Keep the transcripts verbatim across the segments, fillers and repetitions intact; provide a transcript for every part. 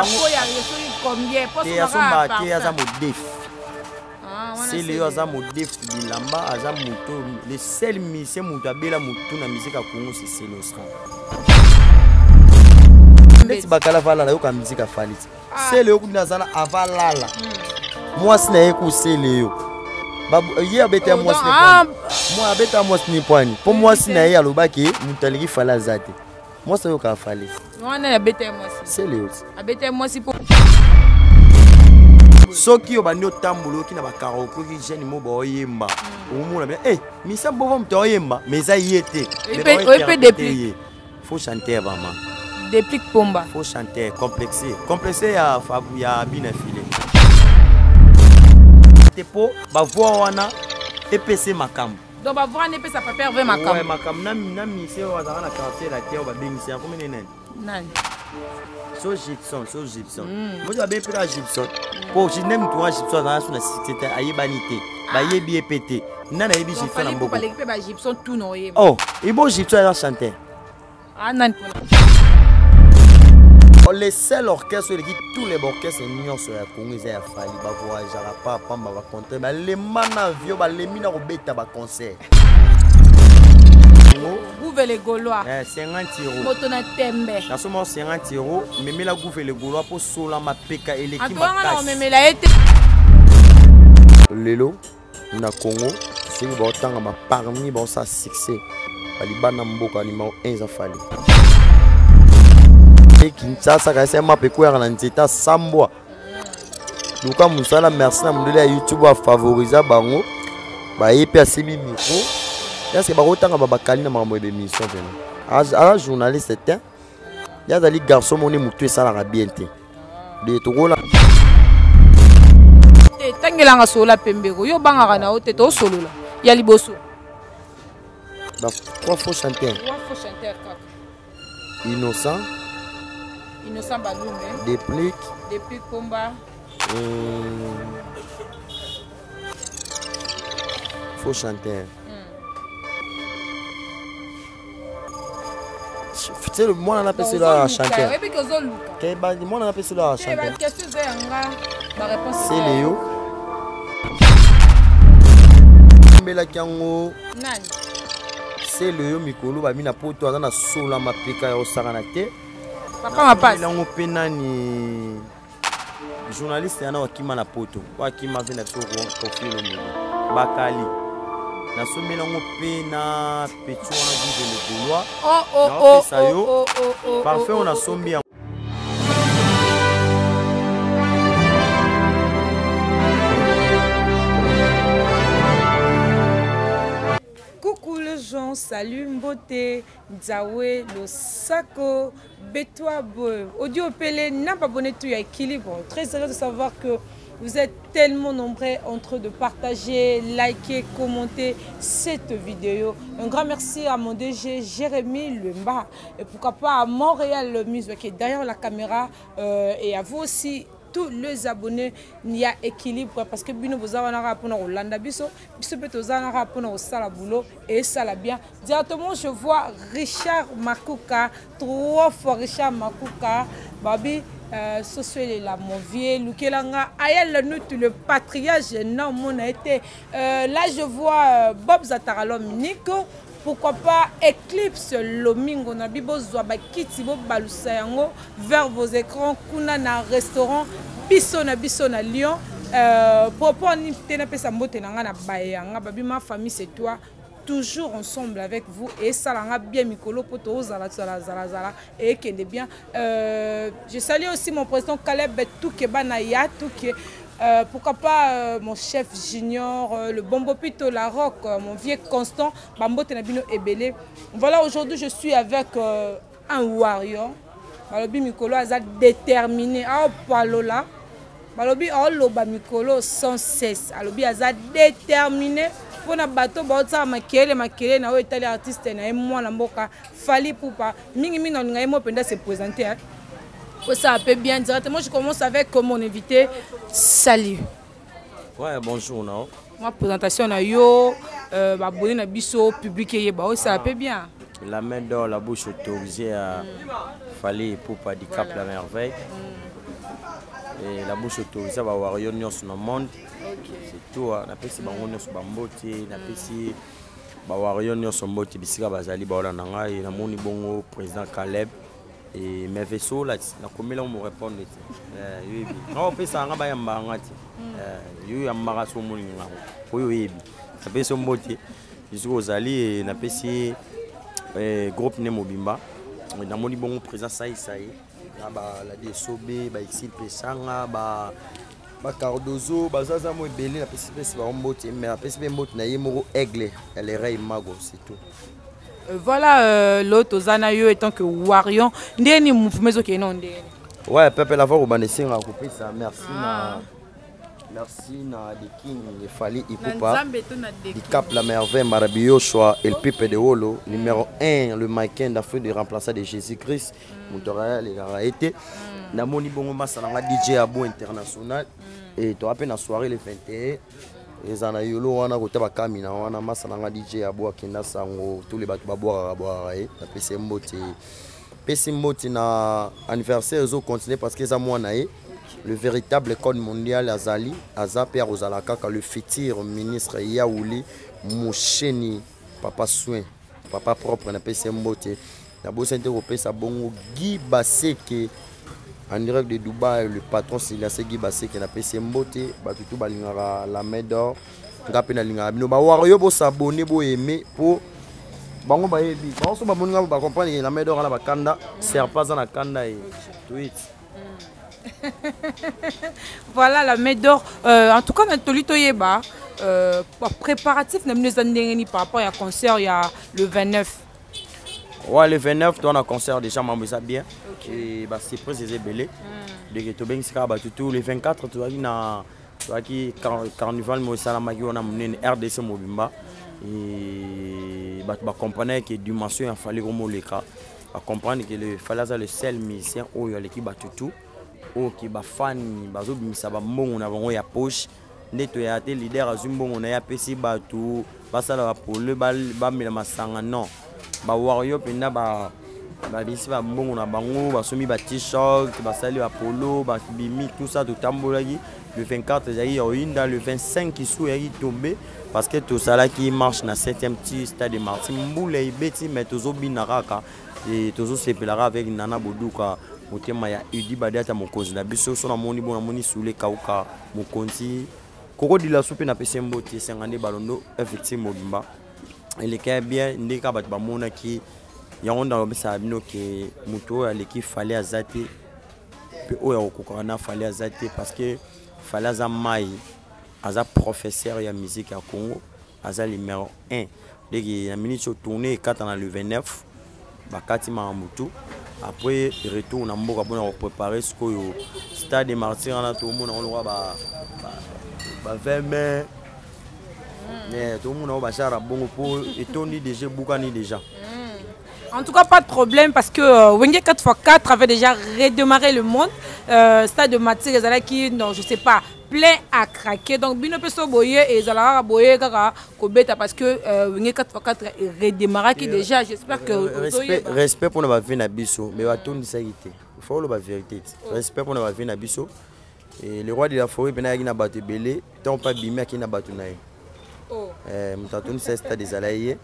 C'est le aza modef bilamba aza moto le seul musicien moto abela moto na musique à Congo c'est Célie Osran. Ndeti bakala vala yo ka musique a Fali. C'est le okuna zana avalala. Moi sina yeku Célie yo. Babu hier beta moi sina. Moi beta moi sina poani. Pour moi sina ya lobaki mutaliki fala zate. Moi ça yo ka Fali. Moi na beta moi. Célie yo. Abeta moi si pour soki obandi otambulo ki na bakaraoke ki jeune mo boyemba omona bien eh misa bovo mtoyemba mais ça y était peut dépliquer faut chanter vraiment déplique pomba faut chanter complexé complexé ya fabu ya bina filé tepo ba voix wana E P C makam donc ba voix ne peut ça pas perdre makam ouais makam na na mise wa za na quartier la terre ba bengisi ya combien nene nani so Gibson so Gibson moi j'ai bien pris la Gibson pour je n'aime toi Gibson dans la c'était ayebanité ba yebi epété nana yebi Gibson na mboko pas l'équipe ba Gibson tout non oh et bon Gibson a chanté ah non on les seul orchestre qui tous les orchestres nyons sur la Congo ils a fallu ba voyager pas pamba ba compter ba les mana vieux ba les mina robeta ba concert Gouve les Gaulois. cinquante euros. Motona tembe. Na somo cinquante euros, mais la gouve les Gaulois pour sola ma peka et l'équipe. Attends, on me la été. Lelo na Congo, c'est que autant ma parmi bon ça succès. Ali bana mboka numéro un za fali. Et Kinshasa ka c'est ma peko ya na nzeta sambwa. Luka musala merci na mundele ya YouTube a favoriser bango. Ba yepe asibi micro. Est-ce que baotanga babakali na makambo d'émission pena a journaliste était ya dali garçon moni mutu esala bien te de tokola te tangelanga sola pembeko yo bangaka na ote to solola ya liboso ba trois fois chanteur trois fois chanteur kaka innocent innocent balume déplique déplique pomba faux chanteur. C'est le monde a appelé cela à chanter. Le monde a appelé cela à chanter. C'est Léo. C'est Léo Mikolo ba mina poto ana sola mapeka ya osakana te. Papa ma passe. Il a un penani journaliste ana wakima na poto. Wakima vena so profil Bakali. Na somela ngope na pecho na guve le Gaulois. Oh oh oh oh oh oh. Parfait on a sombi. Coucou les gens, salut Mbote, Nzawe, Losako, Betoa Boe. Audio Pelé n'a pas abonné tout à équilibre. Très heureux de savoir que vous êtes tellement nombreux en train de partager, liker, commenter cette vidéo. Un grand merci à mon D G Jérémy Lemba et pourquoi pas à Montréal le Musée qui est derrière la caméra euh, et à vous aussi tous les abonnés. Il y a équilibre parce que bino vous avez un rapport au Landa biso, biso peut vous avoir un rapport au sala boulot et ça la bien. Directement je vois Richard Makuka, trois fois Richard Makuka, Babi. Euh, Sosuele la Monvier, Lukelanga, Ayel nous le patriarche, non, mon a été. Euh, là, je vois euh, Bob Zataralom Nico. Pourquoi pas Eclipse Lomingo na bibo zwa kitibo balusayango vers vos écrans kuna na restaurant biso na biso na Lyon. Euh, propos ni tena pesa mbote na nga na bayanga babi ma famille c'est toi. Toujours ensemble avec vous et ça l'a bien mikolo poto zala zala zala zala et qui est bien. Euh, je salue aussi mon président Caleb Toukeba Naya Touké. Euh, pourquoi pas euh, mon chef junior, euh, le Bombo Pito, la Rock, euh, mon vieux Constant, Bambo Tenabino Ebele. Voilà, aujourd'hui je suis avec euh, un warrior. Balobi Mikolo a déterminé à Palola. Balobi a loba Mikolo sans cesse. Balobi a déterminé. Pour na bateau baotsa makele makele na otali artiste na moi na mboka Fally Ipupa mingi mingi na ngai mo penda se présenter hein. Ça peut bien directement je commence avec mon invité. Salut. Ouais, bonjour non. Ma présentation na yo euh ba bonne na biso public ye ba ça peut bien. La main d'or la bouche autorisée à Fally Ipupa du Cap la merveille. Mm. et la bouche autorisée va avoir yon sur le monde. C'est tout. Na pesi bango nyonso bambote, na pesi ba avoir yon sur mbote bisika bazali ba olanda ngai na moni bongo président Caleb et mes vaisseaux là na komela mo répondre eh yebi. Na opesa nga ba yamba ngati. Eh yo yamba so moni ngako. Oyo yebi. Na pesi mbote bisiko zali na pesi eh groupe ne mobimba. Na moni bongo président Saï Saï. Ba la de sobe ba exil pesanga ba ba Cardozo bazaza mo ebele na pesi pesi ba mbote mais na pesi mbote na yemoko aigle elle rey mago c'est tout. Voilà euh, l'autre Zanayo étant que Warion ndeni mfumezo ke non ndeni. Ouais peuple la voir banesinga couper ça merci na merci na de king il fallait ikupa di cap la merveille marabio choix el pipe de holo numéro un le maquin d'Afrique de remplaçant de Jésus-Christ motora les gars été na moni bongo masala D J Abo international et to appelle na soirée le vingt et un et Zanayo lo wana ko taba kamina wana masala D J Abo akenda sango tous les bato ba boire boire et na pesi mbote pesi mbote na anniversaire zo continuer parce que ça moi naé le véritable code mondial Azali, Azapé Rozalakaka, le futur ministre Yaouli, Moucheni, papa soin, papa propre, n'a pas Mbote. La bosse européenne, ça bon Guy Basseke, en direct de Dubaï, le patron c'est Guy Basseke, n'a pas Mbote, Batutu Balingara, la main d'or, Rapina Lingara. Nous, bah, Wario, bo s'abonner, bo aimer, pour. Bango ba yebi, bango so ba moninga ba comprendre la main d'or à la bakanda, sert pas dans la kanda et tweet. Voilà la main d'or. Euh, en tout cas, Tolito Yeba, euh, préparatif, nous par rapport à un concert il y a le vingt-neuf. Ouais, le vingt-neuf, on a un concert déjà, mais ça bien. Et bah, c'est presque belé. De Getobeng, c'est tout. Le vingt-quatre, tu vois, il y a un carnaval, mais ça, on a mené une R D C Mobimba. Et bah, comprendre que dimension, il fallait vraiment le cas. Comprendre que le fallait le seul musicien où il y a l'équipe tout. Ok ba fan bazo bimisa ba mbongo na bango ya poche ndeto ya te leader azumbongo na ya pesi batu basala ba pole ba ba mela masanga non ba warrior penda ba ba bisi ba mbongo na bango basomi ba t-shirt basali ba polo ba bimi tout ça tout tambolaki le vingt-quatre zayi oinda le vingt-cinq qui sou yaki tombé parce que tout ça là qui marche na septième petit stade de Martin Mboule ibeti mais tozo binaraka et tozo sepelara avec Nana Boduka motema ya Udi Badiata mokonzi na biso so na moni bona moni sule kauka mokonzi koko dila soupe na pese mbote cinquante balondo effectivement mobimba il est bien ndeka bat ba mona ki ya onda obisa bino ke muto ya l'équipe fallait azate pe o ya kokora na fallait azate parce que fallait azamai aza professeur ya musique ya Congo aza numéro un dès la minute tourner quatre dans le vingt-neuf bakati mamutu. Après retour on a mboka pour préparer ce que stade de Martyrs on a tout le monde on voit ba ba vingt mai mais tout le monde va chara bon pour et Tony déjà boukani déjà. En tout cas pas de problème parce que euh, Wenge quatre par quatre avait déjà redémarré le monde euh, stade de Martyrs qui non je sais pas plein à craquer donc bino peso boye et zalara boye kaka kobeta parce que Wenge quatre par quatre redémarré qui déjà j'espère que respect respect pour notre vie na biso mais va tourner ça il faut la vérité respect pour notre vie na biso et le roi de la forêt bena qui na battu belé tant pas bimé qui na battu naï oh euh mtatoni c'est stade des alaïe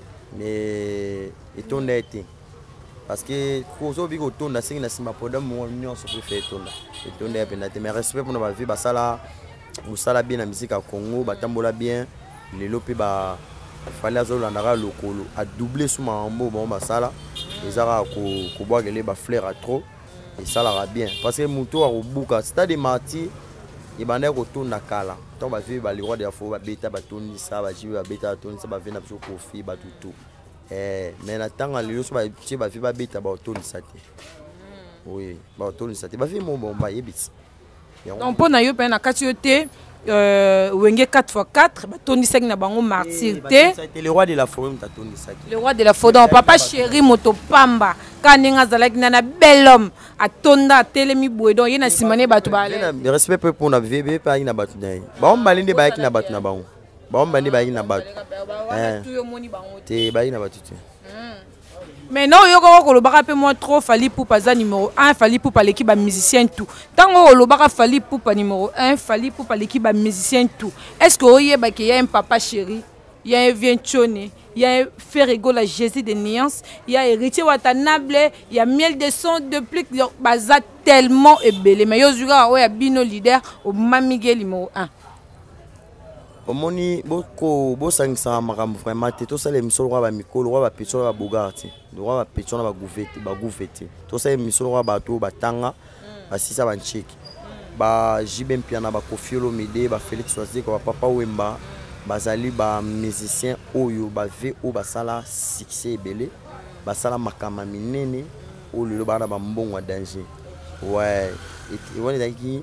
mais et ton été parce que pour ça bigo ton na singa na sima podam mo nyon so peut faire ton et ton est penate mais respect pour notre vie ba sala musala bien la musique à Congo batambola bien les lopi ba fallait azolanda lokolo a doubler sous mambo bon ba sala ezara ko ko boagele ba fleur à trop et ça la bien parce que muto a robuka stade Marty et bande ko tona kala to ba vi ba le roi de fo ba beta ba toni ça ba jiwa beta toni ça ba vena so kofi ba tutu eh mais na tanga le so ba chi ba vi ba beta ba toni ça te oui ba toni ça te ba vi mo bon ba yebit donc pour na yo pe na katiote euh Wenge quatre par quatre ba toni cinq na bango martyr te c'était le roi de la forêt ta toni ça le roi de la forêt donc papa chéri moto pamba kaninga zalaki na bel homme atonda telemi boy donc yena simane batu ba le respect pour na vebe pa ina batu dai ba on balinde ba yaki na batu na bango ba on balinde ba yaki na batu eh te ba yaki na batu te Mais non, il y a un moins trop Fally Ipupa za numéro un, Fally Ipupa l'équipe ba musicien tout. Tant que le bara Fally Ipupa numéro un, Fally Ipupa l'équipe ba musicien tout. Est-ce que vous qu'il y a un papa chéri, il y a un Vientione, il y a un Ferrego la Jésus de nuances, il y a héritier Watanabe, il y a miel de son de plus baza tellement ébélé. Mais yo zura ouais bino leader au Mamiguel numéro un. Omoni boko bosangisa makambo vraiment te to sala émission roi ba mikolo roi ba petro ba bogarti roi ba petro na ba gouvete ba gouvete to sala émission roi ba to ba tanga ba sisa ba ncheki ba jibem piana ba kofiolo mide ba Félix Soazier ko ba papa wemba bazali ba musicien oyo ba ve o ba sala succès belé ba sala makama minene o lelo bana ba mbongo wa danger ouais et woni daki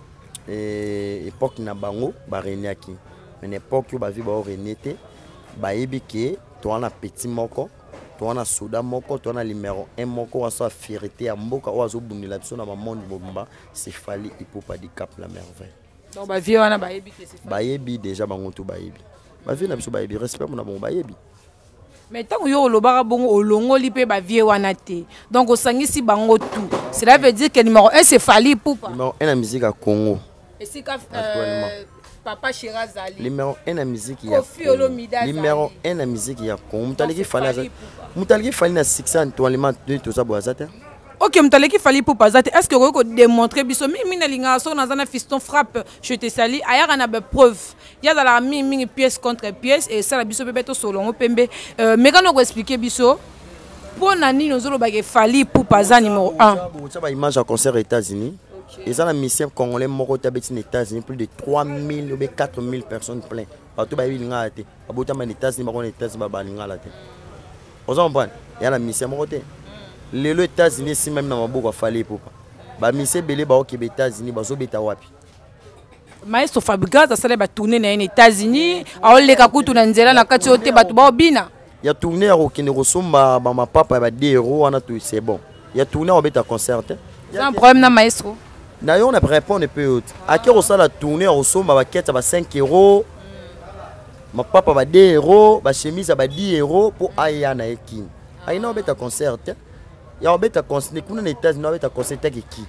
eh époque na bango ba reniaki. Mais n'importe qui va vivre au renete, bah ébiki, toi on a petit moko, toi on a soda moko, toi on a numéro un moko, on a fierté à mboka, on a zobuni la personne à maman du bomba, c'est Fally Ipupa di cap la merveille. Donc bah vie on a bah ébiki c'est. Bah ébi déjà bango tout bah ébi. Bah vie na biso bah ébi respect mon bon bah ébi. Mais tant que yo lobara bongo olongo lipe ba vie wana te. Donc au sangisi bango tout. Cela veut dire que numéro un c'est Fally Ipupa. Numéro un la musique à Congo. Et c'est actuellement. Papa Shirazali. Numéro un la musique il y a numéro un la musique il y a Congo. Mutaleki Fally. Mutaleki Fally na succès Antoine Lema tout ça boazata. OK, Mutaleki Fally Ipupa zate. Est-ce que vous pouvez démontrer biso mi na linga so na zana fiston frappe je te sali aya na ba preuve. Il y a dans la mi mi pièce contre pièce et ça la biso bebeto solongo pembe. Euh mais quand on expliquer biso pour nani nous zo ba Fally Ipupa za numéro un. Ça ba image à concert aux États-Unis. Et ça, la mission congolais, aux États-Unis, plus de trois mille ou quatre mille personnes plein. Partout, il y a des États-Unis, il y a des États-Unis. Vous comprenez? Il y a la mission. Les États-Unis, si même dans le Fally Ipupa. La mission, il y a des États-Unis, il y a des Maestro Fabregas, ça va tourner dans les États-Unis. Alors, les Kakutu, dans la Katiyote, il y a tourné au Kinerosumba, ma papa, il y a des héros, c'est bon. Il y a tourné au concert. Il y a un problème, maestro. D'ailleurs, on a répondu un peu. À qui on a tourné, on a ma quête à cinq euros. Ma papa va deux euros, ma chemise à dix euros pour Aya na Ekin. Aya na obeta concert. Il y a obeta concert. Nous on est na obeta concert avec qui?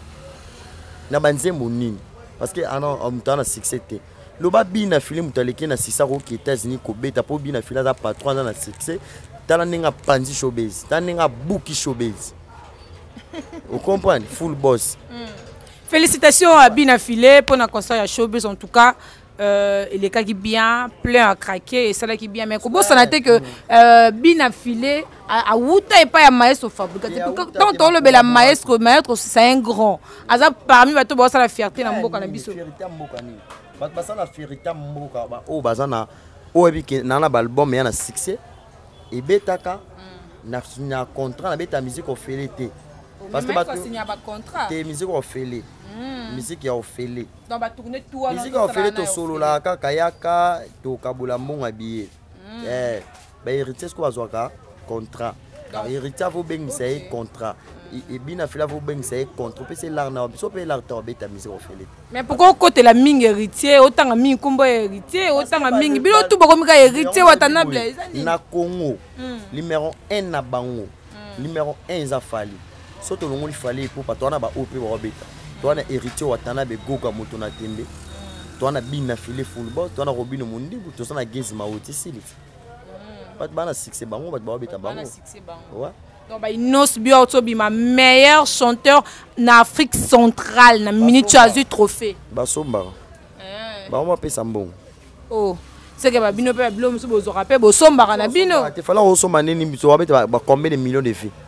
Na banze monini. Parce que ah non, on t'a na succès. Le babi na film mutaleki na sisa ro qui États-Unis ko beta pour bi na fila za patron na succès. Tala ninga panzi showbiz, tala ninga bouki showbiz. Vous comprenez? Full boss. Félicitations à Bina Filé pour notre concert à Showbiz. En tout cas, euh, il est qui bien, plein à craquer et ça là qui bien. Mais comment ça n'a été que euh, Bina Filé à Wouta et pas à Maestro Fabregas. Tant on le la maestro, maestro c'est un grand. Azap parmi va tout voir ça la fierté dans Mboka na biso. Fierté Mboka ni. Ba ba ça la fierté Mboka ba o bazana o ebi ke na na album mais na succès et betaka na na contrat na beta musique au félité. Parce que tu signes un contrat. Tes musiques ont fait les. Musique a fait les. Donc va tourner tout. Musique a fait les solo là, kayaka, to kabula mon habillé. Eh, ben héritier ce qu'on va jouer contrat. Héritier vous ben c'est contrat. Et bien fait là vous ben c'est contrat. Puis c'est l'art na, so peut l'art to beta musique au fait les. Mais pourquoi côté la ming héritier, autant ming combo héritier, autant ming bilo tout beaucoup mika héritier Watanabe. Na Congo. Numéro un na bango. Numéro un za Fally. Soto longo li Fally Ipupa toi na ba O P ba beta toi na héritier Watanabe goga moto na tembe toi na Bina Filé football toi na Robino Mundi toi na Gezi Maoti sili pas bana succès bango ba beta bango ouais donc ba inos bio to bi ma meilleur chanteur na Afrique centrale na minute azu trophée ba somba ba on va pesa mbongo oh c'est que ba bino pe bilo musu bozo rappel bo somba na bino te fala o somba nini biso ba beta ba combien de millions de filles.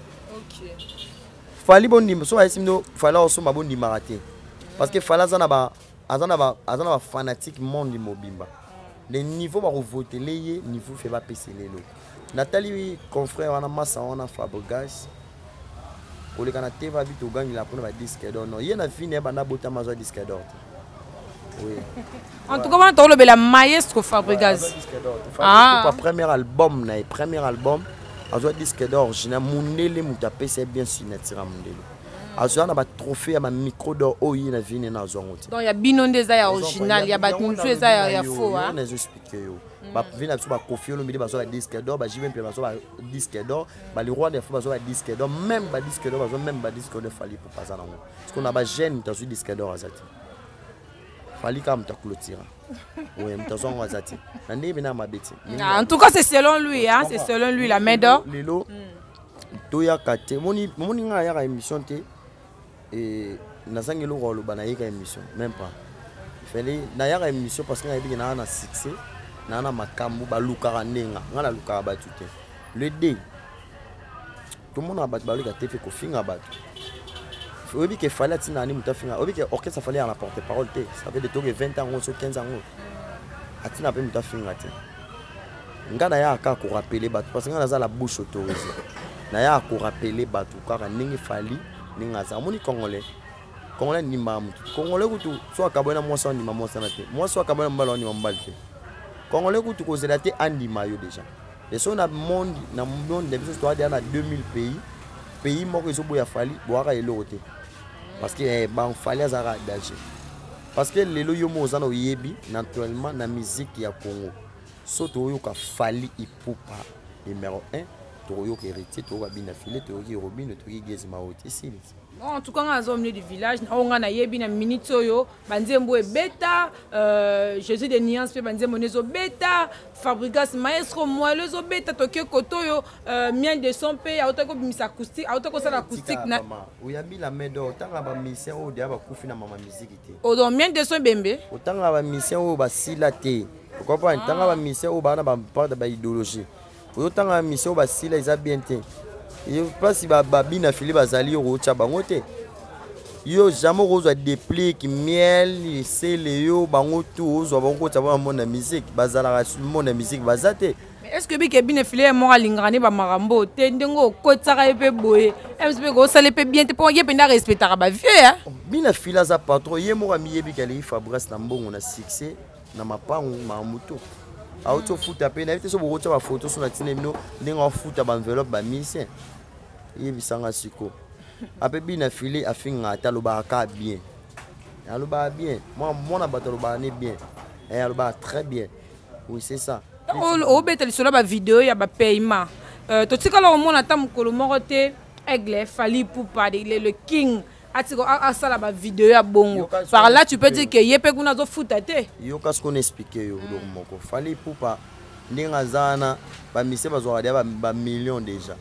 Fally bondi so asimdo fala osoma bondi maraté parce que fala zana ba azana ba azana ba fanatique monde mobimba le niveau ba voter leye niveau fait ba pc lelo Nathalie confrère wana massa wana Fabregas pour le canate va vite au gagne la première disque d'or non yena fini ba na bota mazo disque d'or oui en tout cas on le la maestro Fabregas ah premier album na premier album azo disque d'or jina mundele mutapese bien signature mundele azo na ba trophée ya ma micro d'or oyi na vini na zongo te. Donc ya binonde za ya original ya ba tunzu za ya faux hein. On a expliqué yo. Ba vina so ba Koffi Olomide ba so ba disque d'or, ba J B M ba so ba disque d'or, ba le roi des fous ba so ba disque d'or, même ba disque d'or ba so même ba disque d'or fali pour passer nango. Parce qu'on a ba jeune ta so disque d'or azati. Fali kam ta clôture. Oui, mais t'as un azati. Nande bina mabeti. En tout cas, c'est selon lui hein, c'est selon lui la main d'or. Lelo toya kate moni moni nga ya émission te et nazangi lo rolo bana yeka émission même pas. Fallait na ya émission parce que na yebi na na succès. Nana makambu baluka ndenga ngala luka batu te le D tout le monde a battu baluka te fait ko finga batu obi ke fallait tina ni muta finga obi ke orchestre fallait en la porte parole te ça fait de tour vingt ans ou quinze ans atina pe muta finga te ngana ya ka ko rappeler batu parce que ngana za la bouche autorisée na ya ko rappeler batu kaka ningi fali ninga za moni congolais congolais ni mamu congolais kutu so akabona moi so ni mamu sana te moi so akabona mbalo ni mbalo te Congolais qui ont été andima yo déjà. Et si on a monde dans le monde des histoires dans deux mille pays, pays mort ils ont boya fali boira et l'autre. Parce que eh ban fali azara danger. Parce que les loyo mozana yebi naturellement na musique ya Congo. Soto yo ka fali ipupa numéro un, to yo héritier to babina filé to yo robine to yo gezima hoti ici. En tout cas, on est du village, on a yebi na minitoyo, banzembo e beta, euh, Jésus de Niance pe banzembo nezo beta, Fabrigas maestro moellezo beta tokyo kotoyo, euh, mien de son pe, autako bimisa acoustique, autako ça l'acoustique na. Oyabi la medo, tanga ba mission o dia ba kufi na mama musique te. O don mien de son bembe. O tanga ba mission o ba sila te. Pourquoi pas tanga ba mission o ba na ba part de ba idéologie. O tanga mission o ba sila isa bien te. Je pense si babina fili bazali au chabangote yo jamais rose déplier qui miel c'est le yo bango tout zo bango taba mon musique bazala mon musique bazate. Mais est-ce que bike bine fili mo alingrane ba marambo te ndengo ko tsaka epe boye msp ko sale pe bien te pour ye penda respecter ba vieux hein bina fila za patron ye mo miyebi kali Fabrice na mbongo na succès na mapangu ma moto auto futa pe na vite so bo ba photo sur la tinemino ndengo futa ba enveloppe ba mission yebi sanga siko ape bina filé afinga taloba ka bien aloba bien moi mon abataloba ne bien et aloba très bien oui c'est ça o betel sur la vidéo ya ba paiement euh to tikala o mona tam ko moko te aigle fali pour pas le king atiko asala ba vidéo ya bongo par là tu peux dire que yepe kuna zo futa te yo kas qu'on expliquer yo do moko fali pour pas ndinga zana ba mise bazwa dia ba millions déjà.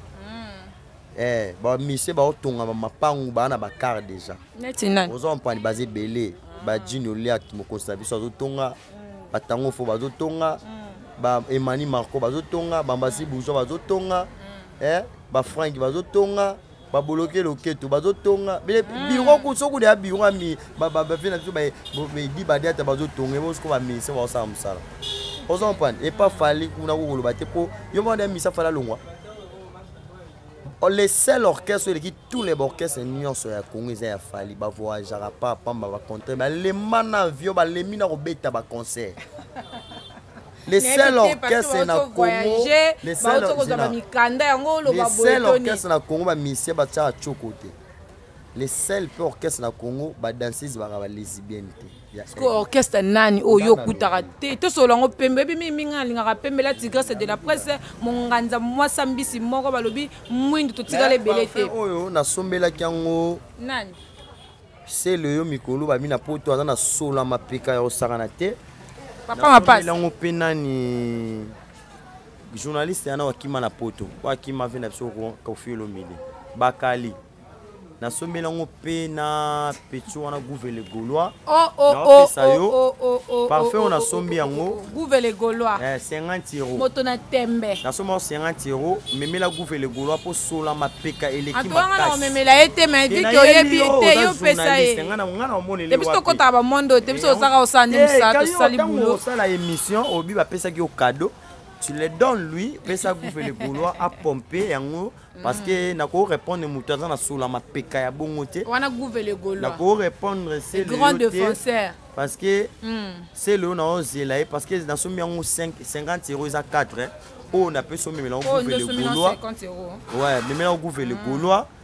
Eh, ba mise ba otonga ba mapangu ba na ba car déjà. Netinani. Ozo mpani bazé belé, ba Jino Liat mokosa biso zo tonga, ba tango fo ba zo tonga, ba Emani Marco ba zo tonga, ba Mbasi Boujo ba zo tonga, eh, ba Frank ba zo tonga, ba Boloke Loketo ba zo tonga. Bile biro ku soku de biro mi ba ba ba fina biso ba be di ba dia ta ba zo tonga, bo sko ba mise ba sa musala. Ozo mpani et pas fali kuna ko lo ba te ko, yo mo de misa fala longwa. Les seuls orchestres qui tous les orchestres nions sur la Congo ils ont fallu ba voyager pas pamba ba compter mais les mana vieux ba les mina robeta ba concert les seuls orchestres na Congo les seuls orchestres na Congo ba mission ba tcha chokote les seuls orchestres na Congo ba danseuse ba ba lesbienne ko orchestre nani o yo kutaka te to solongo pembe bi mi minga linga pembe la tigresse de la presse mon nganza moi sambisi moko balobi mwindu to tigale belete oyo na sombela kyango nani c'est le yo mikolo ba mina poto na sola mapeka ya osakana te papa ma passe lango penani journaliste yana wakima na poto wakima vena biso ko Koffi Olomide bakali na sombela ngo pe na pecho wana gouvele gaulois oh oh oh oh oh parfait on a sombi yango gouvele gaulois eh cinquante euros moto na tembe na somo cinquante euros memela gouvele gaulois po sola mapeka eleki makasi atwana memela ete mais dit que oyebi ete yo pesa e ngana ngana omonele wapi biso kota ba mondo te biso osaka osandi msato sali boulot ça la émission obi ba pesa ki au cadeau tu le donnes lui pesa gouvele gaulois a pomper yango parce que nako répondre mutaza na sola mapeka ya bongote wana gouvele gaulois nako répondre c'est le grand défenseur parce que c'est le na ozela parce que dans somme yango cinquante euros à quatre on a peut somme mélange gouvele gaulois ouais mais mélange gouvele gaulois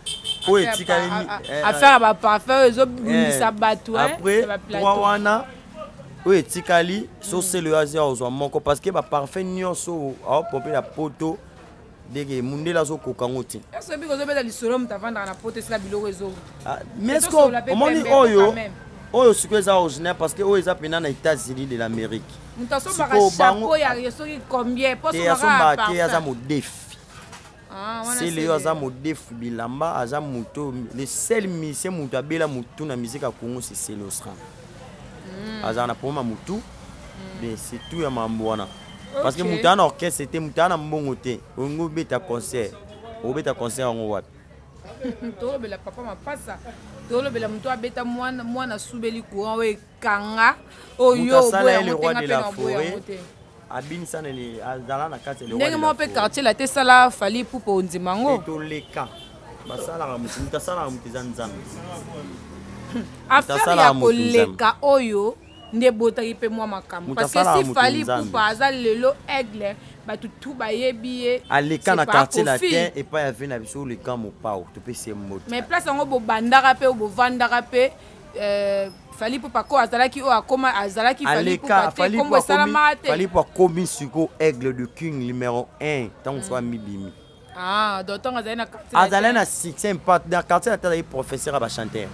oyo etikali affaire ba parfum ezobimisa bato après trois wana oyo etikali soselo oyo azia ozwa moko parce que baparfum nyonso aopompe na poto deke mundela azokoka ngo te esobi kozobeta lisolo moto avandaka na poto esika biloko ezo mais est-ce que omoni oyo oyo sikoyo eza originaire parce que oyo eza mpena na États-Unis de l'Amérique moto asombaka chapeau ya soki combien te asombaka te aza modefi sele oyo aza modefi bilamba aza moto le seul musicien moto abela motu na musique ya Congo c'est Sele Osran aza na poma motu mais c'est tout ya mambo wana parce que moto ana orchestre c'était moto ana mbongo te ongo beta concert obeta concert ngo wapi tolobela papa mapasa tolobela moto abeta mwana mwana subeli courant oyo ekanga oyo boya motenga mpe na boya mote abinisana le azala na kati le ndenge mo mpe quartier la te sala fali pupo ondima ngo toleka basalaka moto moto asalaka moto eza nzambe affaire ya koleka oyo nde botaki mpe mwa makambo parce que si fali pupa aza lelo aigle bato tu bayebi ye aleka na quartier latin epai ya ve na biso oleka mopao topesi ye moto mais place yango bobandaka mpe bovandaka mpe fali pupa ko azalaki oyo akoma azalaki fali pupa te kombo esalamaka te fali pupa akomi siko aigle de king numéro un ntango so amibimi ah donc ntango azali na quartier azali na succès mpate na quartier latin azali professeur ya bachanteur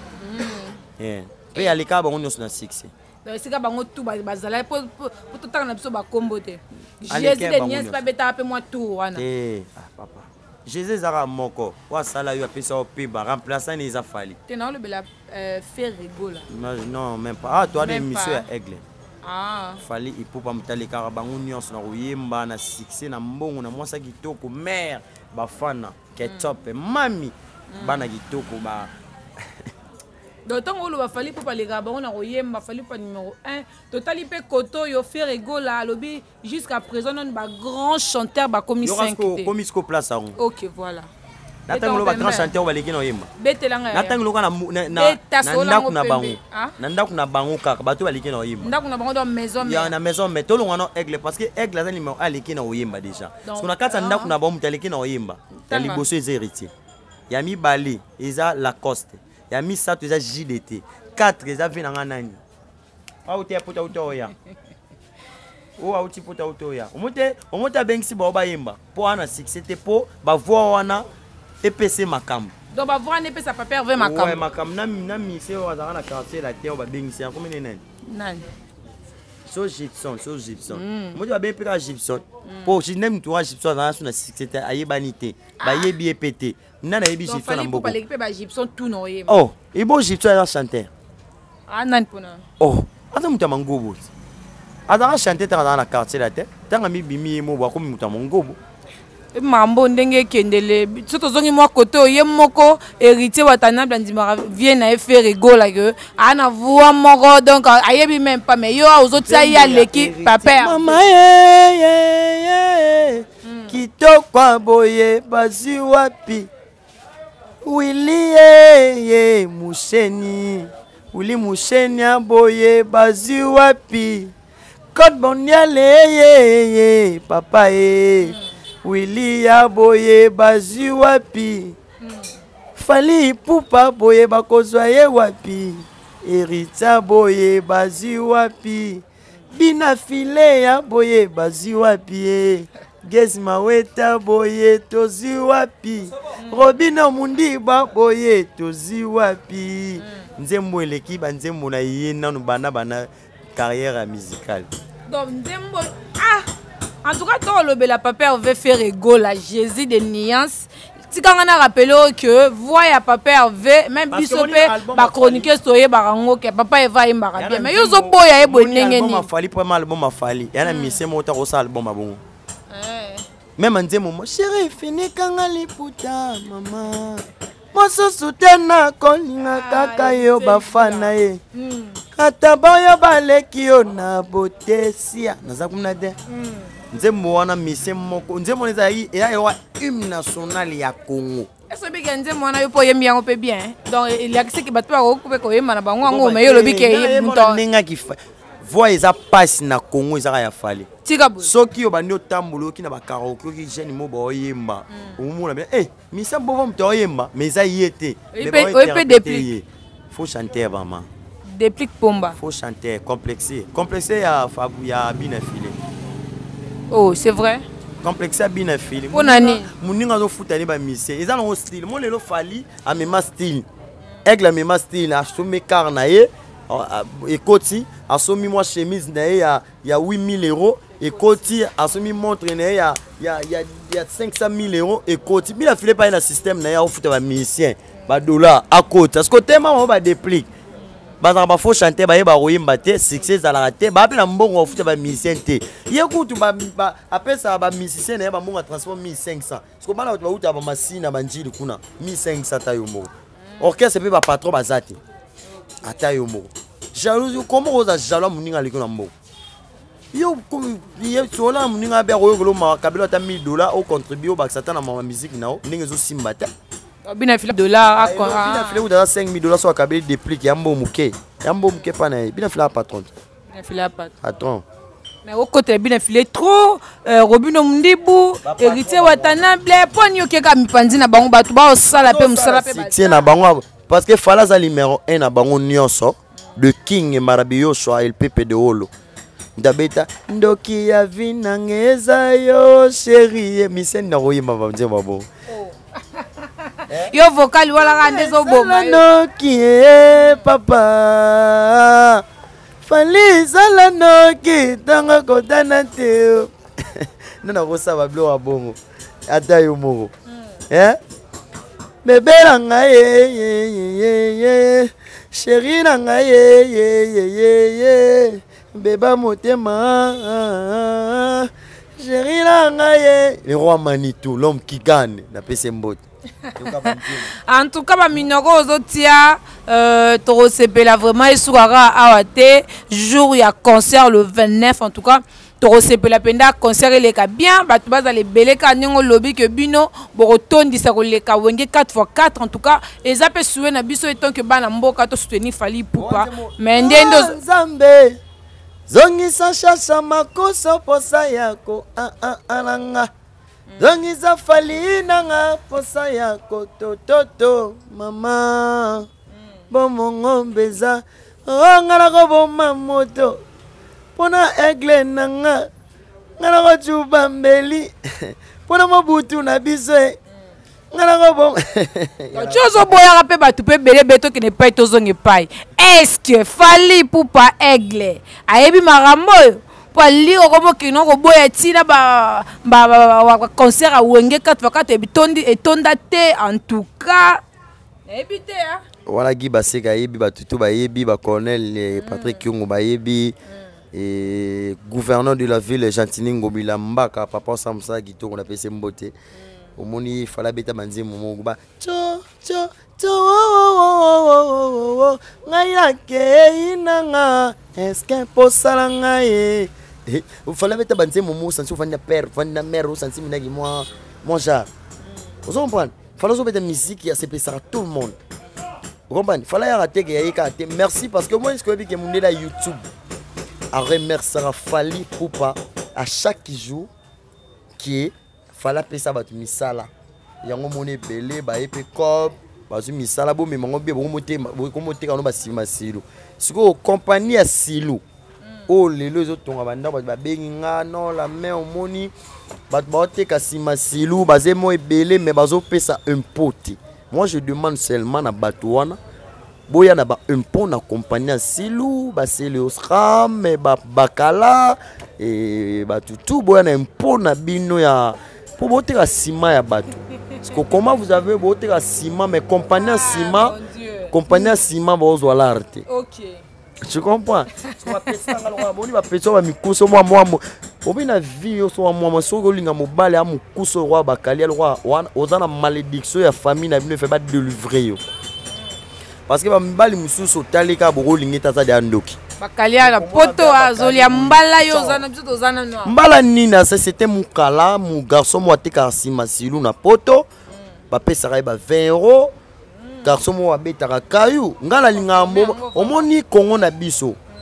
mpe aleka bango nyonso na succès esika bango tu bazala po totanga na biso bakombo te jésus de nies babetaka mpe mwa tour wana papa jésus ezaka moko oyo asala yo apesa yo mpe baremplaçant eza fali te na olobela fer rigola non même pas ah toa de émission ya aigle fali ipupa moto alekaka bango nyonso na koyemba na succès na mbongo na mwasa kitoko mare bafana ketchup mami bana kitoko ba donc tant que le fali pour les gabons on a royem fali pas numéro un total il peut koto yo faire rigola lobby jusqu'à présent on a grand chanteur ba comme cinq comme isko place à OK voilà natang lo ba grand chanteur ba leki na yemba betelanga natang lo na na na ndaku na bango na ndaku na bango kaka bato ba leki na yemba ndaku na bango dans maison ya na maison mais to lo ngana aigle parce que aigle za numéro un leki na yemba déjà parce qu'on a kata ndaku na bango mutaleki na yemba ta liboso ez héritier ya mi bali eza Lacoste ya misato eza J D T quatre eza vina nga nani auti ya pota auto ya o auti pota auto ya omote omote bengisi ba bayemba po ana succès te po ba voix wana E P C makambo donc ba voix ne pesa papier ve makambo ouais makambo na na mise o azana na quartier la terre ba bengisi ya combien nani nani so Gibson so Gibson mo ba ben peka Gibson po je n'aime toi Gibson azana na succès te ayebani te ba yebi E P T nana yebi Gibson na mboko oh ibo Gibson ya chanteur ah nani pona oh ata muta mangobo ata chanteur ta na quartier la tête tanga mi bimi mo ba ko muta mangobo mambo ndenge kendele soto zongi mwa koto ye moko héritier watana blandima vient na faire rigola que ana voix moko donc ayebi même pas mais yo ozotia ya leki papa mama ye ye ye kitoko boye bazi wapi Willy ye Musheni Willy Musheni aboye bazi wapi Code mondial ye ye papa ye Willy aboye bazi wapi Fali pupa boye bakozwa ye wapi Erita boye bazi wapi Bina file ya boye bazi wapi Gezi maweta boye tozi wapi Robina mundiba boye tozi wapi Nzembo eleki ba nzembo na yena no bana bana carrière musicale donc nzembo ah en tout cas toi le bela papa veut faire rigola Jésus de nuances tikanga na rappelé que voix ya papa Hervé même bisope ba chroniquer soye barango ke papa eva imbara bien mais yo zo boya e bonenge ni mafali pour album mafali yana mise mota ko sa album abongo même nze momo chérie fini kanga liputa mama mosusu tena kolinga kaka yo bafana ye kata boyo baleki yo na botesia naza kumna te nze mwana mise moko nze mwana za yi ya yo hymne national ya Congo est-ce que nze mwana yo po yemi yango pe bien donc il y a que qui bat pas ko ko yema na bango ngo mais yo lobi ke muto ninga ki voix eza passe na Congo eza ya fali tika bo soki yo bandi otambulo ki na ba karaoke ki jeune mo ba oyemba omona bien eh misa bovo mto oyemba mais eza yete mais peut dépliquer faut chanter maman déplique pomba faut chanter complexé complexé ya fabu ya bina filé oh c'est vrai complexé ya bina filé onani muninga zo futani ba musicien eza no style mo lelo fali a même style aigle même style a somme carnaye et Koti a soumis moi chemise il y a huit mille euros et Koti a soumis montre il y a il y a il y a cinq cent mille euros et Koti il a filé pas un système il y a au foot ba musicien ba dollar à côté parce que tellement on va déplique ba ba faut chanter ba ba royimba te succès à la raté ba pe na mbongo au foot ba musicien te yeku tu ba après ça ba musicien na ba mbongo transport mille cinq cents parce que ba na ba uta ba masina banjili kuna mille cinq cents tayomo orchestre pe ba patron bazati ata yo mo jalouse comment oza jaloux muninga liko na mbo yo comme yo sola muninga be ko yo ma kabelo ta mille dollars au contribuer au baxata na ma musique na o ninga zo simbata bina fila dollars akora bina fila uta cinq mille dollars so kabeli déplique yambo muke yambo muke pa na bina fila patron bina fila patron mais au côté bina fila trop Robino Mundibu héritier Watanable poni yo keka mipanzi na bango batu ba osala pe musala pe ba tiens na bango parce que Falaza numéro un à Bango Nyonso, le King Marabio soit le Pepe de Holo. Dabeta, Ndoki ya vinangeza yo chérie, Misen na roye ma vamje mabo. Yo vocal wala rande zo boma. Ndoki e papa. Faliza la noki tanga kotana teo. Nana rosa bablo wa bongo. Ata yo moro. Eh? Bébé nanga ye ye ye ye chérie nanga ye ye ye ye ye bébé motema chérie nanga ye le roi Manitou l'homme qui gagne na pese mbote en tout cas ba minoko ozotia euh to sepela vraiment esukara awate jour ya concert le vingt-neuf en tout cas Torosepela penda concert eleka bien batu baza le beleka nyongo lobby que bino borotondisa koleka wenge quatre fois quatre en tout cas eza pe soué na biso etant que bana mboka to soutenir Fally Ipupa mais ndendo Nzambe zongisa shasha makoso posa yako a a alanga zongisa Fally nanga posa yako tototo mama bomo ngombeza ngala ko boma moto pona aigle nanga ngala ko chuba mbeli pona mobutu na biso ngala ko bom chozo boya pe batu pe bele beto ke ne pa tozonge pai est-ce que Fally Ipupa aigle ayebi marambo pa li okomo kino ko boya tina ba ba concert a wenge quatre fois quatre bitondi etonda te en tout cas ayebi te hein wala gi baseka yebi batutu ba yebi ba colonel Patrick Kyungu ba yebi et gouverneur de la ville Gentini Ngobila Mbaka papa Samsa Gito on appelle Mbote omoni fala beta manzi momo ba cho cho cho ngaya ke inanga est-ce que posala ngaye ou fala beta manzi momo sansi fanya père fanya mère ou sansi minagi moi moi ja vous comprenez fala zo beta musique ya sepesa tout le monde vous comprenez fala ya raté ya yeka merci parce que moi je connais que mon là YouTube à remercier Fally Ipupa à chaque jour qui est Fala pesa batu misala yango mone belé ba epe kob bazu misala bo me mango be bo mote bo mote kano ba sima silo siko compagnie ya silo o lelo zo tonga banda ba bengi nga non la main au moni ba ba te ka sima silo bazé mo ebelé mais bazo pesa impôt. Moi je demande seulement na batuana boya na ba impôt na compagnie ya silo ba selo scram mais ba bakala et ba tout boya na impôt na bino ya pour voter à ciment ya bateau. Parce que comment vous avez voté à ciment mais compagnie à ciment compagnie à ciment vous allez arrêter. OK. Tu comprends? Tu vas penser à la bonne va penser à mikuso moi moi. Obi na vie yo so moi moi so linga mobile a mukuso roi bakali roi ozana malédiction ya famille na bino fait pas délivrer yo. Parce que ba mbali mususu talika boko lingeta za de ndoki. Bakalia la poto azolia mbala yo zana biso tozana no mbala nina ça c'était mon kala mon garçon moi te kasima silu na poto ba pesa ba vingt euros garçon moi betaka kayu ngala linga mbo omoni kongo na biso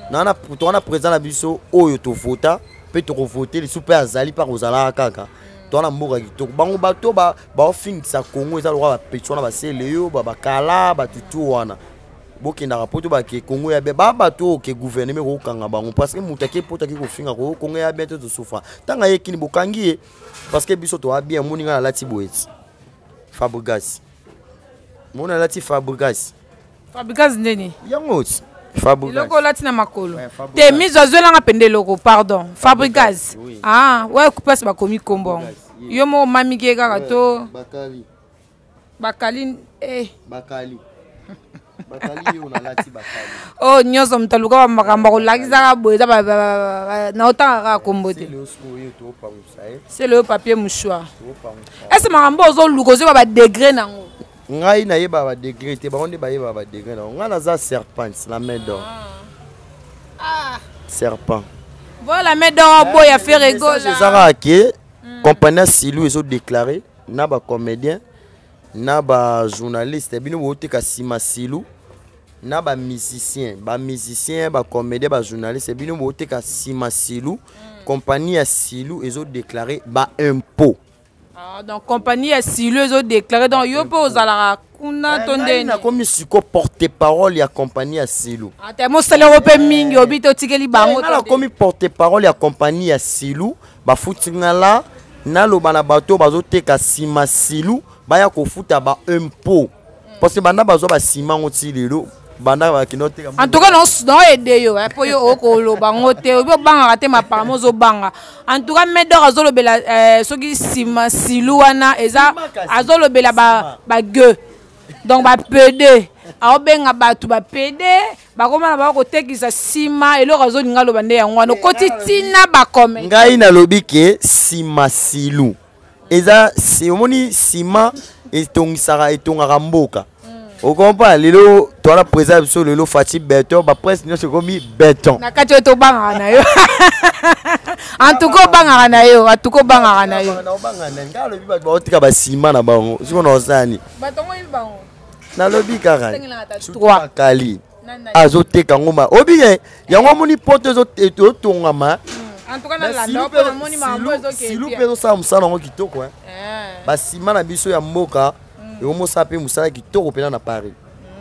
nana tona président na biso oyo to vota pe to voter les super azali par ozala kaka tona mboka kitoko bango bato ba ba ofingisa Congo eza lokwa ba petona ba seleyo ba bakala ba tutu wana bokenda rapoto ba ke Congo ya be ba bato ke gouvernement ko kanga bango parce que mutaki pota ki ko finga ko Congo ya bientôt to souffra tanga yekini bokangi parce que biso to a bien moninga la tiboeti Fabregas mona lati Fabregas Fabregas ndeni yango Fabregas loko lati na makolo te mizo azwela nga pende loko pardon Fabregas ah ouais coupe ba komi kombo yo mo mami ke kaka to Bakali Bakali eh Bakali Bakali yo na lati Bakali oh nyoso mtaluka ba makamba ko lakisa boye za na otanga ka kombo te c'est le papier mouchoir est-ce makambo zo lukozo ba degré nango ngai na yeba ba degré te ba onde ba yeba ba degré na nga na za serpent la main d'or ah serpent voilà main d'or boya faire rigolo je sara que compagnie Silou ils ont déclaré na ba comédien na ba journaliste bino bote ka sima Silou na ba musicien ba musicien ba comédien ba journaliste bino bote ka sima Silou compagnie ya Silou ils ont déclaré ba impôt. Ah, donc compagnie ya Silou ils ont déclaré donc yo po ozala kuna tonde na comme siko porte-parole ya compagnie ya Silou. Ah te mo salaire pe mingi obito tikeli bango na comme porte-parole ya compagnie ya Silou ba futingala na lo bana bato bazoteka sima Silou baya ko futa ba impôt parce que bana bazo ba sima ngoti lelo banda ba kinoteka en tout cas non non aider yo po yo okolo bango te obo banga te mapamo zo banga en tout cas medor azolo bela soki sima Silou wana eza azolo bela ba ba gueux donc ba pd a obenga batu ba pd ba komana ba ko tekisa sima elo razo ninga lo bande yango wana koti tina ba kome ngai na lobi ke sima Silou eza si omoni sima etongisaka etongaka mboka o comprend lelo to la présence sur lelo fati béton ba presque nyonso komi béton na kati to banga na yo en tout cas banga na yo en tout cas banga na yo na banga na ngalo bi ba otika ba sima na bango siko na osani batongo yi bango na lobi kaka trois kali azoteka ngoma obi yango moni poto zo etongama en tout cas na la ndo pe moni mambo zo ke Silou pe zo sa musana ngo kitoko hein ba sima na biso ya mboka et au moins ça peut moussa qui tôt au na Paris.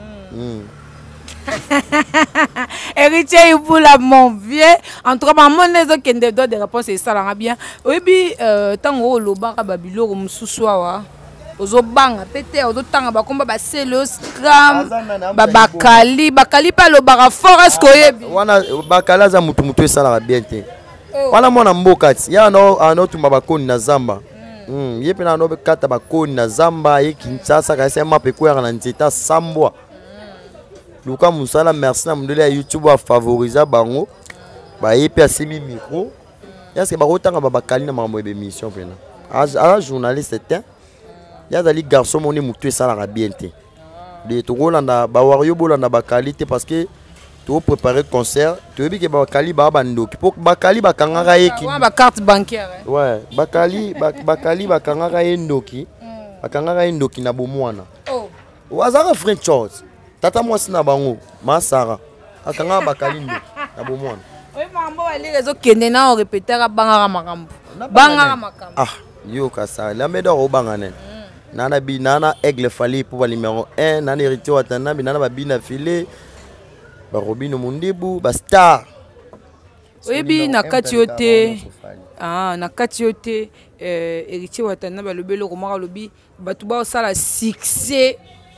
Héritier pour la mon vieux en tout cas maman les autres qui ne des réponses et ça là bien oui bi tant au loba ka babilo ko mususwa wa ozo banga pété ozo tanga ba komba ba selo scram ba bakali bakali pa lo bara forest ko yebi wana bakala za mutu mutu ça là bien te wana mona mboka ti ya no anotu mabakoni na zamba. Mm, yepe na nobe kata bakoni na zamba ye Kinshasa ka sema pe ko na nzita sambwa. Luka musala merci na mundele ya YouTube a favoriser bango. Ba yepe asimi micro. Ya se ba kotanga ba bakali na mambo be mission pena. A journaliste te. Ya zali garçon moni mutu sala ka bien te. De to rolanda ba wario bolanda bakali te parce que to préparer concert to bi ke bakali ba bandoki pour bakali bakangaka ye ki ba carte bancaire ouais bakali bakali bakangaka ye ndoki bakangaka ye ndoki na bomwana oh wazaka French Charles tata mwasi na bango masara akanga bakali ndoki na bomwana oui mambo ali rezo kende na o répéter bangaka makambo bangaka makambo ah yo kasa la medo o bangane nana bi nana aigle fali pour le numéro un nana héritier watana bi nana babina filé ba Robino Mundebu ba star oyebi na kati yo te ah na kati yo te euh héritier watana ba lobelo ko maka lobi batu ba osala succès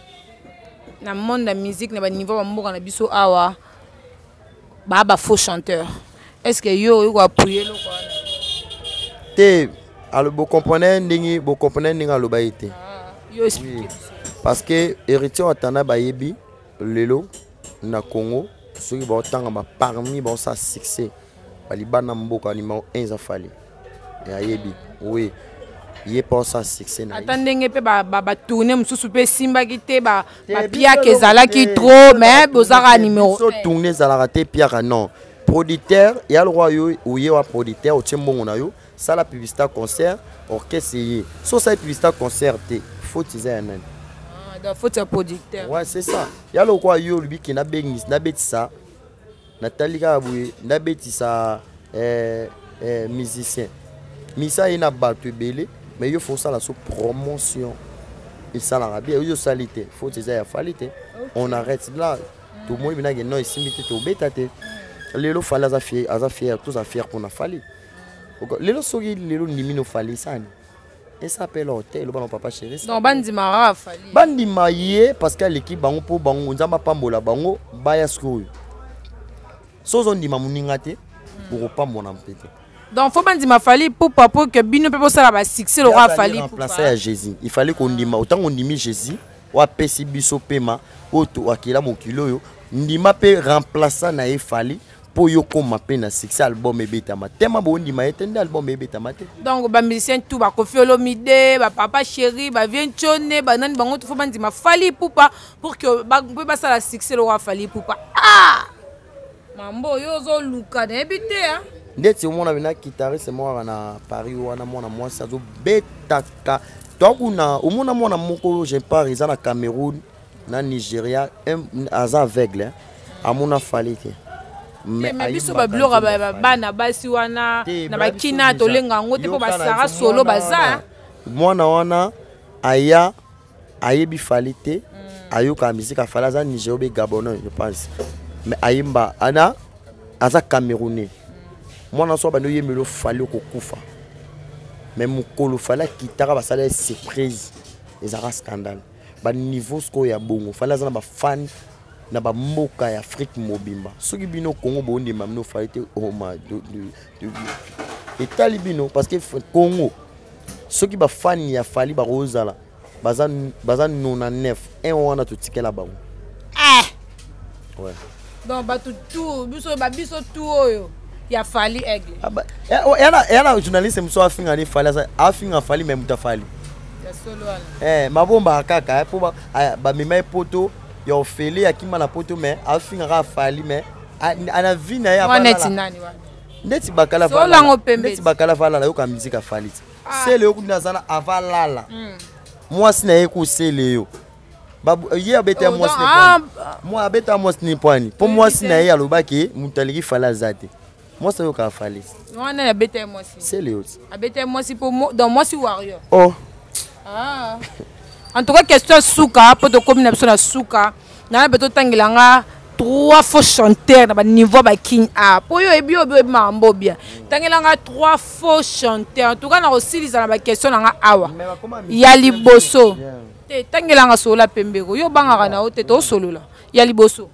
na monde la musique na ba niveau ba mboka na biso awa ba ba faux chanteur est-ce que yo yo appuyer lo quoi te alors vous comprenez ndingi vous comprenez ndinga lo ba été yo expliquer parce que héritier watana ba yebi lelo na Congo ceux qui vont tanga ba parmi bon ça succès balibana mboka numéro un za fali ya yebi oui yé pour ça succès na attendez pe ba ba tourner mususu pe simba kité ba ba pia kezala ki trop mais bozara numéro so tourner za raté pia non producteur ya le roi yo ouye wa producteur o tembongo na yo ça la publicité concert orchestre yé so ça publicité concert te faut tiser un faut être producteur. Ouais, c'est ça. Il y a le quoi yo lui qui n'a béni, n'a bête ça. Nathalie Kaboué, Nabeti sa euh, euh, musicien. Misa ina batu belé, mais il faut ça la sous promotion. Il s'en a bien, il salité, faut que ça fallite. On arrête là. Tout le monde vient non ici mais tu bétate. Les lots fallait à fier, à fier, tous à fier qu'on a fallu. Les lots souri, les lots nimino fallu ça. Et ça s'appelle hôtel, le bon papa chéri. Non, bandi mara fallu. Bandi maillé parce que l'équipe bango pour bango, on zamba pambola bango, baya skoui. Sozo ndi mamuningate, pour pas mon ampété. Donc faut bandi ma fallu pour papa que bino peut ça la succès le roi fallu pour remplacer à Jésus. Il fallait qu'on dima autant on dimi Jésus, ou pesi biso pema, auto akila mokilo yo, ndima pe remplacer na e fallu. Pour yo comme pe na succès album e betama. Tema bo ndima etende album e betama te. Donc ba musicien tout ba Koffi Olomide, ba papa chéri, ba Vienchone, ba nan bango tout faut bandi ma fallu pour pas pour que ba peut pas ça la succès le roi fallu pour pas. Ah! Mambo yo zo luka na ebité hein. Ndeti omona bina guitariste moi na Paris wana mona moi ça zo betaka. Donc na omona mona moko je pars ils na Cameroun, na Nigeria, aza aveugle. Amona fallu te. Mais biso ba biloko ba bana basi wana na bakina tolenga ngo te po basara solo baza. Mwana wana aya ayebi falite ayoka musique afala za Nigeria be Gabonais je pense. Mais ayimba ana aza Camerounais. Mwana so ba no yemelo fali ko kufa. Mais mukolo fala kitara basala surprise. Ezara scandale. Ba niveau sko ya bongo fala za na ba fan na ba mboka ya Afrique mobimba. Soki bino Congo bondi mamno faite oma de de et talibino parce que Congo soki ba fan ya fali ba rozala bazan bazan quatre-vingt-dix-neuf un wana to tikela ba. Ah. Ouais. Donc ba tout tout biso ba biso tout oyo ya fali aigle. Ah ba yana yana journaliste mso afinga ni fali afinga fali même ta fali. Ya solo ala. Eh mabomba kaka po ba ba mema poto yo feli akima na poto mais afinga ka fali mais ana vina ya bala neti nani wana neti bakala vala neti bakala vala yo ka musique fali c'est le okunda zana avalala moi sina yeku c'est le yo babu ye abeta moi sina moi abeta moi sina point pour moi sina ye alobaki mutaliki fala zate moi ça yo ka fali wana abeta moi si c'est le yo abeta moi si pour dans moi si warrior oh ah. En tout cas, question souka, pour te communiquer sur la souka, na beto tangilanga trois faux chanteurs na niveau ba king a. Pour yo ebi obi mambo bien. Tangilanga trois faux chanteurs. En tout cas, na aussi les na ba question nga awa. Ya liboso. Te tangilanga sola pembego. Yo banga na ote to solo la. Ya liboso.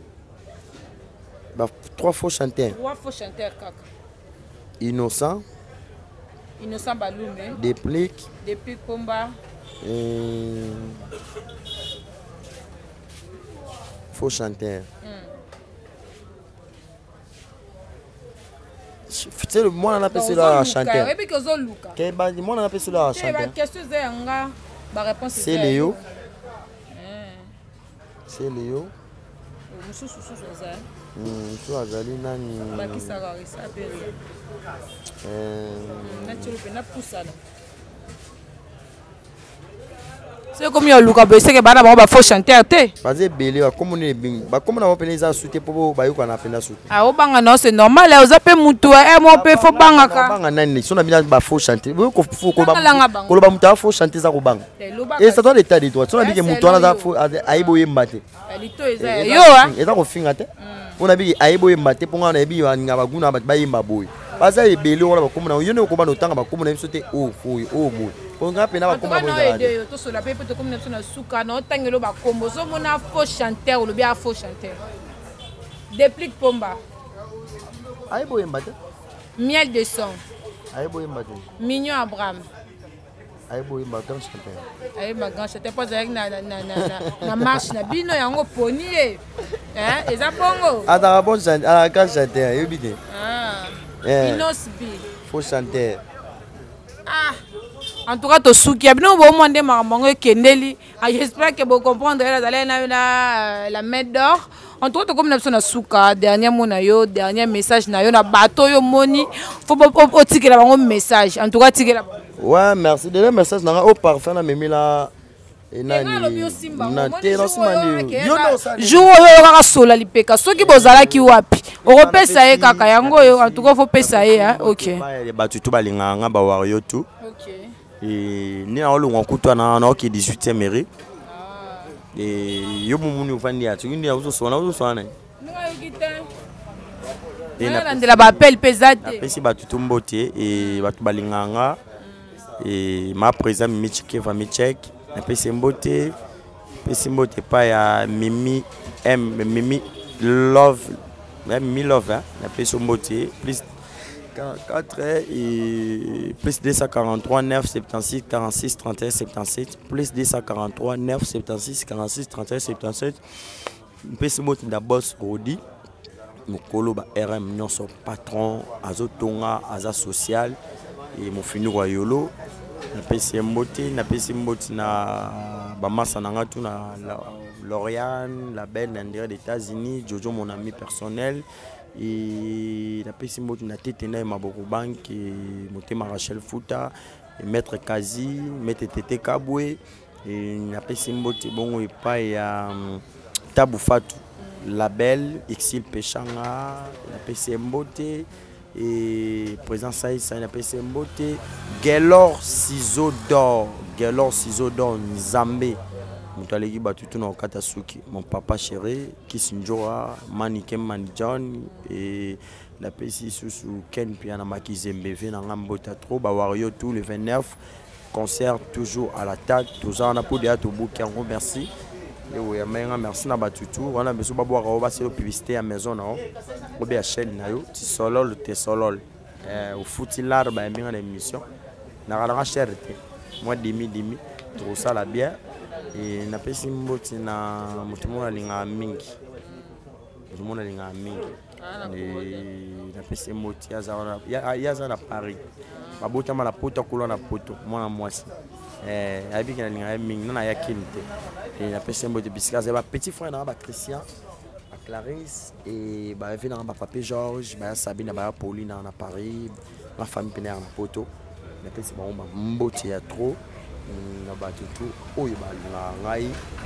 Ba trois faux chanteurs. Trois faux chanteurs kaka. Innocent. Innocent Balume. Déplique. Déplique Pomba. Euh... Faux chanteur. C'est le moi on appelle cela chanteur. Et puis que zo luka. Que ba moi on appelle cela chanteur. Question zenga ba réponse c'est Léo. C'est Léo. Musu susu za. Hmm, tu azali nani? Ba kisaka isa peri. Euh, na tsholo pena pusana. C'est comme yo luka be c'est que bana ba faux chanteur te. Bazé belé comme on est bien. Ba comme na pena za souté pour ba yo kana pena souté. Ah o banga non c'est normal o za pe mutu e mo pe fo banga ka. Banga nani so na bina ba faux chanteur. Ko fo ko ba ko ba mutu faux chanteur za ko banga. Et ça doit l'état de droit. So na bi ke mutu na za faux aibo yemba te. Elito eza yo ah. Eza ko finga te. On a bi aibo yemba te ponga na bi wa ngaba guna ba yemba boy. Baza ebele wala ba komona yo ne ko ba no tanga ba komona biso te o fo o boy. On a pena ba komona boy. To so la pe pe to komona biso na suka na otangelo ba kombo so mona faux chanteur ou bien faux chanteur. Déplique Pomba. Aibo yemba te. Miel de son. Aibo yemba te. Mignon Abraham. Aibo yemba grand chanteur. Aibo grand chanteur pas avec na na na na na marche na bino yango poni e. Hein, eza pongo. Ada bon chanteur, ala grand chanteur, yo bide. Ah. Eh. Inosbi. Faux chanteur. Ah. En tout cas, to souki abino bo mwande mamango kendeli. J'espère que vous comprendrez la la la mètre d'or. En tout cas, comme nous sommes souka, dernier mot na yo, dernier message na yo na bateau yo moni. Faut pas tirer la bango message. En tout cas, tirer la. Ouais, merci. Dernier message na au parfum na memi la. Enani. Na te no simani. Yo no sa. Jour yo ka sola lipeka. Soki bozala ki wapi. Europe ça est kaka yango en tout cas faut pesa ye hein. OK. Ba tutu ba linganga ba wario tout. OK. Et ni na olongo kutwa na na OK dix-huitième mairie. Ah. Et yo mumuni ufandi ya tundi ya uzo sona uzo sona. Nga yokite. Et na ndela ba appel pesate. Pesi ba tutu mbote et ba balinganga et ma présent Mimi Chike va mi check. Na pesi mbote. Pesi mbote pa ya Mimi M Mimi Love. Mimi Love hein. Na pesi mbote plus quarante-quatre et plus deux cent quarante-trois neuf soixante-seize quarante-six trente et un soixante-dix-sept plus deux cent quarante-trois neuf soixante-seize quarante-six trente et un soixante-dix-sept pesi mbote na boss Rodi mokolo ba R M nyonso patron azotonga aza social et mon fini royolo na pesi mbote na pesi mbote na ba massa na ngatu na Lauriane la belle des États-Unis Jojo mon ami personnel. Et la pesi mbote na tete na maboko bank et motema Rachel Fouta et maître Kazi maître Tete Kabwe et na pesi mbote bongo epa ya Tabu Fatou label Exil Pechanga la pesi mbote et présent Saïsa na pesi mbote Gelor Ciseaux d'or Gelor Ciseaux d'or Nzambe Mutalegi batutu na Okatasuki mon papa chéri Kisinjora Manikem Manijon et la P C sous Ken Piana Makizembe na ngambota trop ba wario tout le vingt-neuf concert toujours à la table tout ça on a pour dia to bouquin merci et oui amenga merci na batutu on a besoin ba boire ba c'est publicité à maison na o be chaîne na yo ti solol te solol euh au foutilar ba amenga l'émission na rala cherté moi demi demi trop ça la bien. Et na pesi mboti na mutumona linga mingi mutumona linga mingi et na pesi mboti ya za ya za na Paris babota mala poto kulo na poto mwana mwasi eh abiki na linga mingi na ya kilite et na pesi mboti bisika za ba petit frère na ba Christian ba Clarisse et ba vina ba papa Georges ba Sabine ba Pauline na Paris ma famille pena na poto na pesi ba mboti ya trop na batutu oyo ba ngai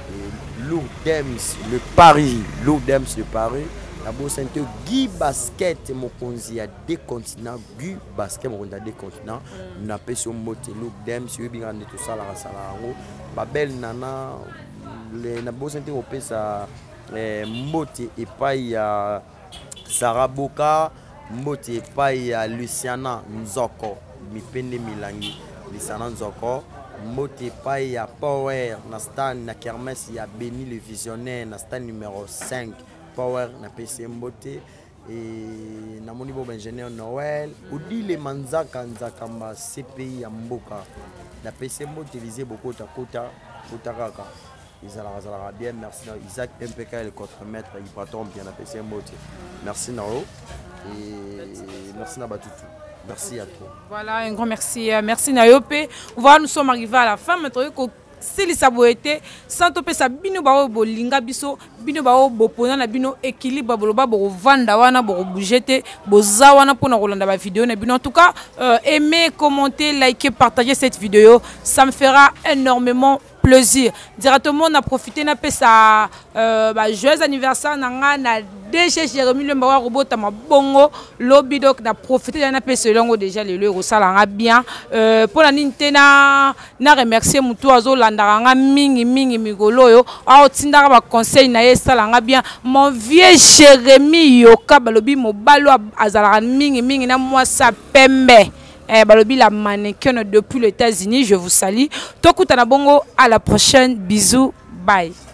Lourdems le Paris Lourdems le Paris la bosente Guy Basket mokonzi ya deux continents Guy Basket mokonzi ya deux continents na peso mote Lourdems yo bingande tout ça la sala ngo ba belle nana le na bosente opesa eh, mbote epai ya Sarah Boka mbote epai ya Luciana Nzoko mipende milangi Luciana Nzoko Moté Paye ya Power na stand na kermesse ya Béni le visionnaire na stand numéro cinq Power na P C Mbote et na moni bo ingénieur Noël Odile Manzaka Nzakamba C P I ya Mboka na P C Mbote visé beaucoup ta kota kota kaka Isala Razala bien merci na Isaac M P K le contre-maître il patron bien na P C Mbote merci Nao et merci na Batutu. Merci à toi. Voilà, un grand merci. Merci Nayope. Voilà, nous sommes arrivés à la fin. Maintenant, si les saboté, sans topé sa bino bao bolinga biso, bino bao bopona na bino équilibre boloba bo vanda wana bo bougete, bo zawana pour na rolanda ba vidéo na bino. En tout cas, euh, aimez, commentez, likez, partagez cette vidéo. Ça me fera énormément plaisir. Directement, on a profité na sa euh, bah, joyeux anniversaire na na D G Jérémy le Mbawa robot ma bongo lobby donc na profité na pesa longo déjà le le sala bien euh, pour la nintena na remercier mutu azo landanga mingi mingi migolo yo a tindaka ba conseil na ye sala bien mon vieux Jérémy yoka balobi mobalo azala mingi mingi na moi sa pembe. Eh, balobi la mannequin depuis les États-Unis, je vous salue. Tokutana bongo, à la prochaine. Bisous, bye.